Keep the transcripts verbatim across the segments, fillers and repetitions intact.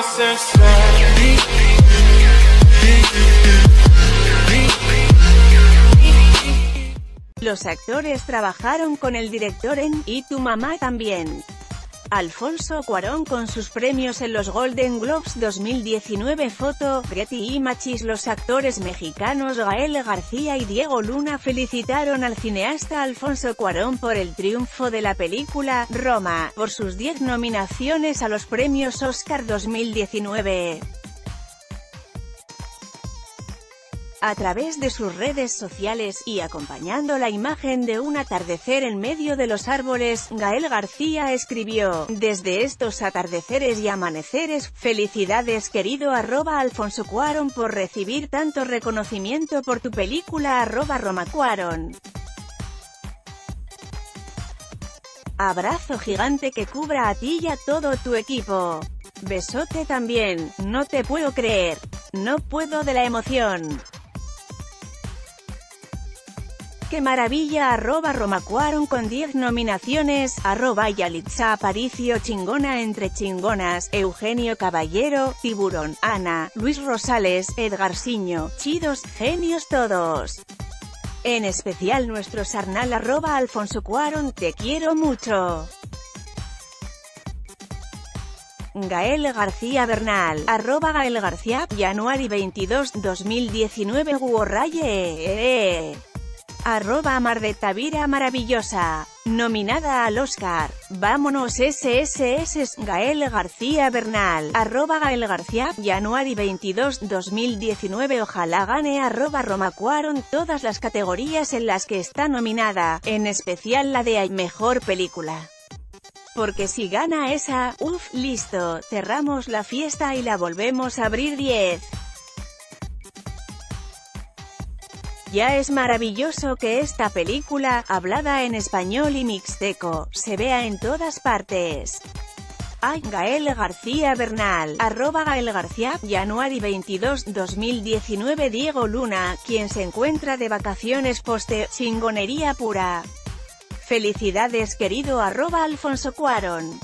Los actores trabajaron con el director en «Y tu mamá también». Alfonso Cuarón con sus premios en los Golden Globes dos mil diecinueve. Foto, Getty Images. Los actores mexicanos Gael García y Diego Luna felicitaron al cineasta Alfonso Cuarón por el triunfo de la película «Roma», por sus diez nominaciones a los premios Oscar dos mil diecinueve. A través de sus redes sociales, y acompañando la imagen de un atardecer en medio de los árboles, Gael García escribió: «Desde estos atardeceres y amaneceres, felicidades querido arroba Alfonso Cuarón por recibir tanto reconocimiento por tu película arroba Roma Cuarón. Abrazo gigante que cubra a ti y a todo tu equipo. Besote también, no te puedo creer. No puedo de la emoción. ¡Qué maravilla! Arroba Roma Cuarón con diez nominaciones, arroba Yalitza Aparicio chingona entre chingonas, Eugenio Caballero, Tiburón, Ana, Luis Rosales, Edgarciño, chidos, genios todos. En especial nuestro sarnal arroba Alfonso Cuarón, te quiero mucho. Gael García Bernal, arroba Gael García, Januari veintidós, dos mil diecinueve. Guorraye, eh, eh. Arroba Mar de Tavira maravillosa, nominada al Oscar. Vámonos S S S. Gael García Bernal, arroba Gael García, Januari veintidós, dos mil diecinueve. Ojalá gane arroba Roma Cuarón todas las categorías en las que está nominada, en especial la de Mejor Película. Porque si gana esa, uff, listo, cerramos la fiesta y la volvemos a abrir diez. Ya es maravilloso que esta película, hablada en español y mixteco, se vea en todas partes. Ay, Gael García Bernal, arroba Gael García, Januari veintidós, dos mil diecinueve. Diego Luna, quien se encuentra de vacaciones poste, chingonería pura. Felicidades querido arroba Alfonso Cuarón.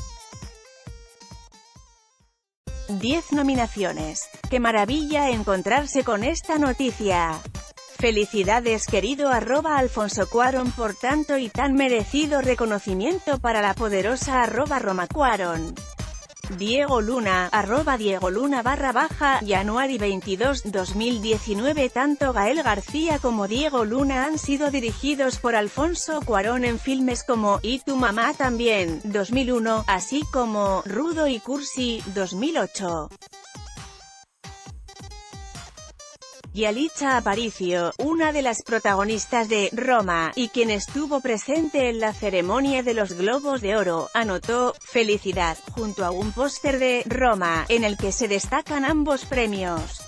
diez nominaciones. ¡Qué maravilla encontrarse con esta noticia! Felicidades querido arroba Alfonso Cuarón por tanto y tan merecido reconocimiento para la poderosa arroba Roma Cuarón. Diego Luna, arroba Diego Luna barra baja, Januari veintidós, dos mil diecinueve. Tanto Gael García como Diego Luna han sido dirigidos por Alfonso Cuarón en filmes como «Y tu mamá también», dos mil uno, así como «Rudo y Cursi», dos mil ocho. Yalitza Aparicio, una de las protagonistas de «Roma», y quien estuvo presente en la ceremonia de los Globos de Oro, anotó «Felicidad» junto a un póster de «Roma», en el que se destacan ambos premios.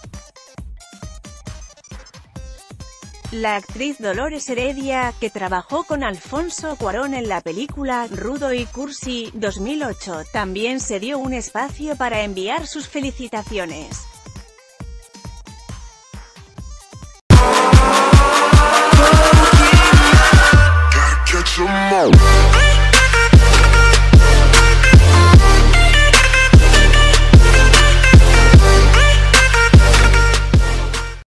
La actriz Dolores Heredia, que trabajó con Alfonso Cuarón en la película «Rudo y Cursi», dos mil ocho, también se dio un espacio para enviar sus felicitaciones.